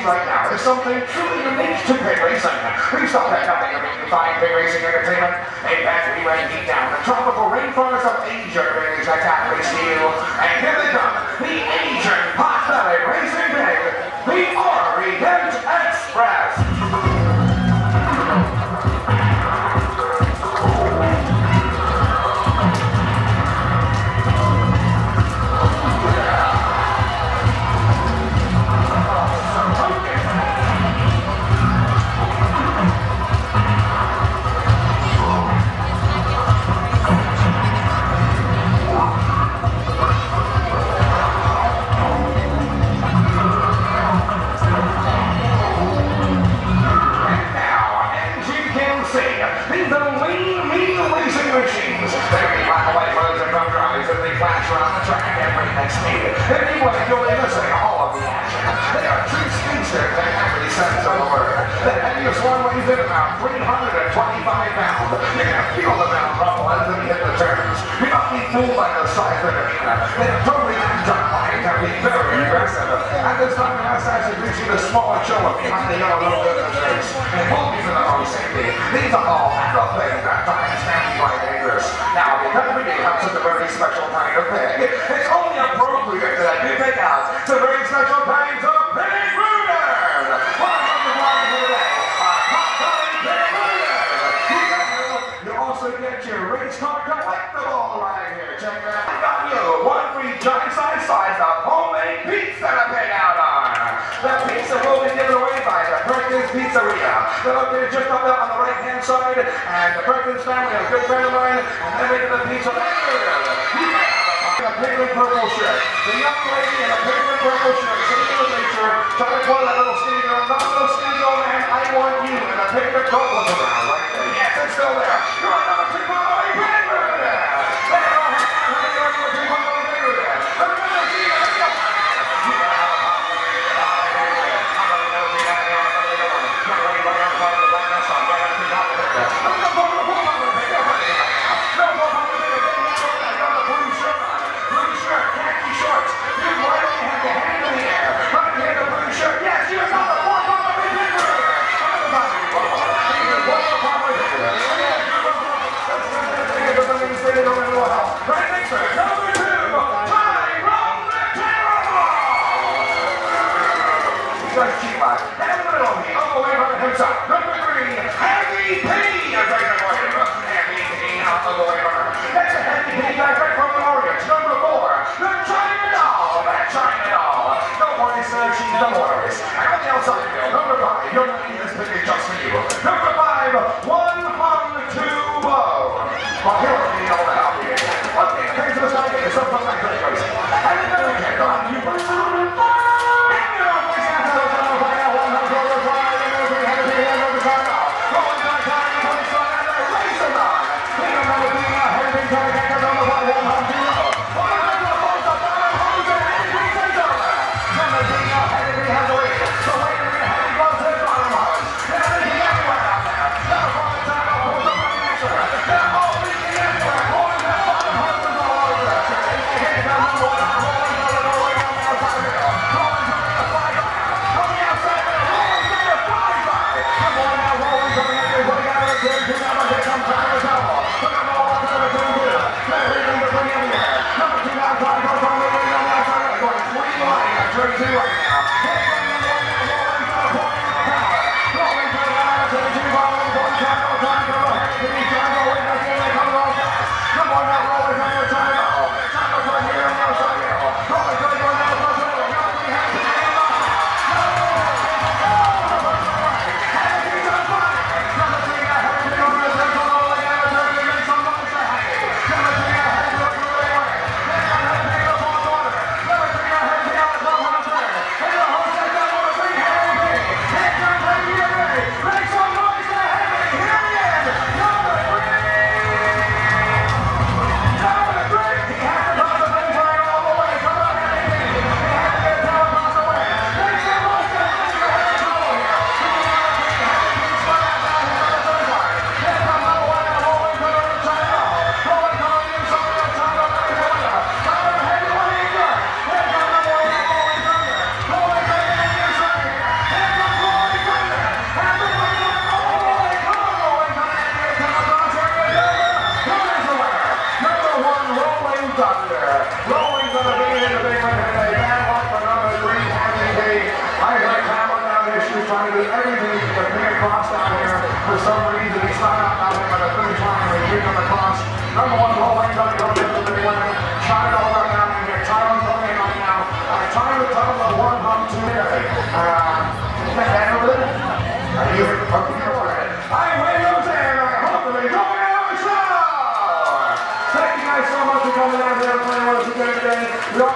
right now is something truly unique to pig racing. We've stopped at nothing to define pig racing entertainment. In fact, we went deep down the tropical rainforest of Asia to bring these spectacular to you. And here they come, the Asian Potbelly Racing Pig, the Orient Express. These are lean, mean racing machines. They be black and white roads and road drives as they flash around the track at breakneck speed. Anyway, you'll be missing all of the action. They are true speedsters in every sense of the word. The heaviest one weighs in about 325 pounds. You're going to feel the ground rumble as they hit the turns. You're not be fooled by the size of the arena. They're totally unjustified and be very aggressive. At this time, I asked you to see the smaller chiller behind the yellow little businesses. And hold me to the road safety. These are all things that times can be quite dangerous. Now, because we have such a very special kind of pig, it's only appropriate that we take out some very special kinds of pig rooters. Welcome to Live today, our Potbelly Pig Rooters. You also get your race car collectible right here. Check it out. I got you one free giant-sized slice of homemade pizza to pick out on. The pizza will be given away by the Perkins Pizzeria. They're located just up there on the right-hand side, and the Perkins family, a good friend of mine, and they're making the pizza. You may have a pink and purple shirt. The young lady in a pink and purple shirt, sitting in the picture, trying to pull that little skinny girl. Not so skinny girl, man. I want you in a pink and purple around right there. Yes, it's still there. You're on number 2 Potbelly Pig Rooter. There you are. You're on number 2 Potbelly Pig Rooter. Your name is picking just for you. Number 5, 1 hung to bow. Well, here we go to help you. Okay, thanks to the side, get yourself some nice records. And then we can go on you first.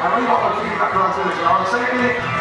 we want to keep that transition on safety.